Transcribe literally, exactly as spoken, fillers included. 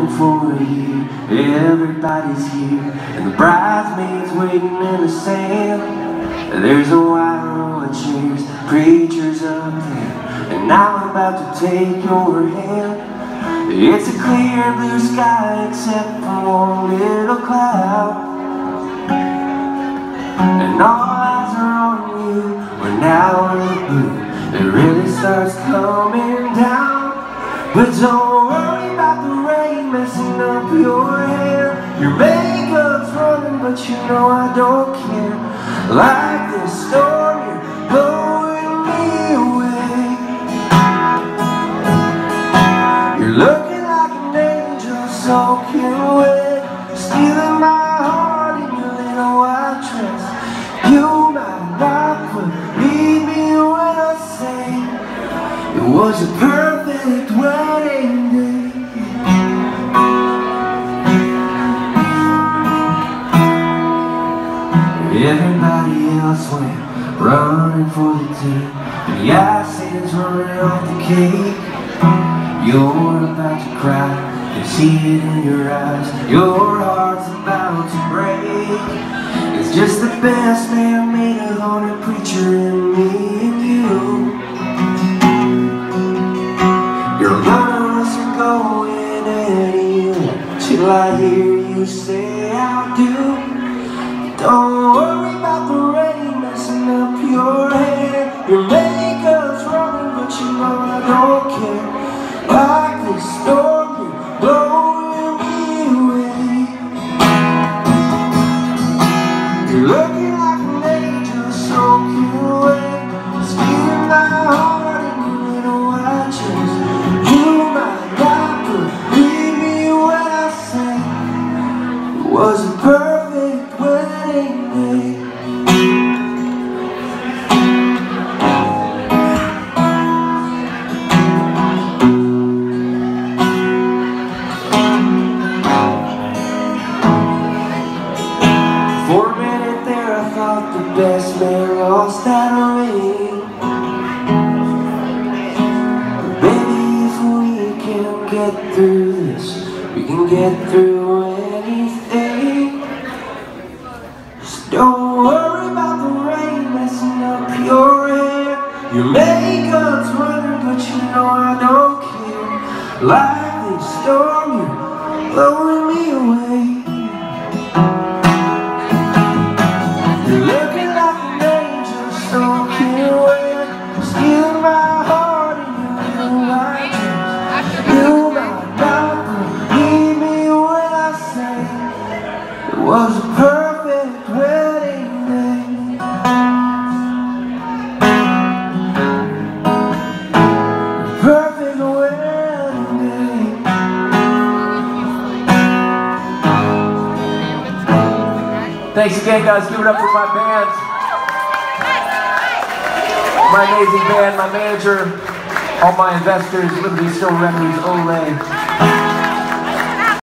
waiting for you. Everybody's here, and the bridesmaids waiting in the sand. There's a wide row of chairs, preachers up there, and I'm about to take your hand. It's a clear blue sky except for one little cloud, and all eyes are on you. We're now in the blue, it really starts coming down. But don't worry about the rain messing up your hair. Your makeup's running, but you know I don't care. Like this storm, you're blowing me away. You're looking like an angel soaking wet, stealing my heart in your little white dress. You might not believe me when I say it was a perfect wedding day. Everybody else went running for the tea, and the acid's running off the cake. You're about to cry, you see it in your eyes. Your heart's about to break. It's just the best man made a haunted preacher in me and you. Girl, none of us are going anywhere till I hear you say I do. Don't worry about the rain messing up your hair. Your makeup's running, but you know I don't care. Like this storm, you're blowing me away. You're looking like an angel soaking wet, stealing my heart in your little white dress. You might not believe me when I say it was a perfect wedding day. For a minute there I thought the best man lost that ring. But baby, if we can get through this, we can get through anything. Just don't worry about the rain messing up your hair. Your makeup's running, but you know I don't care. Like this storm, you're blowing me away. You're looking like an angel soaking wet, stealing my heart in your little white dress. You might not believe me when I say it was a perfect wedding day. Perfect wedding day. Thanks again, guys. Give it up for my band, my amazing band, my manager, all my investors, Liberty Still Remedies, Olay.